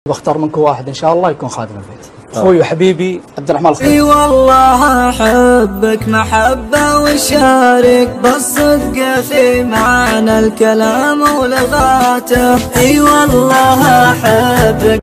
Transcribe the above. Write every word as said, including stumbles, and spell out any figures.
بختار منكم واحد ان شاء الله يكون خادم البيت. اخوي وحبيبي عبد الرحمن الخليل. اي والله احبك محبه وشارك بالصدق في معنى الكلام ولغاته. اي والله احبك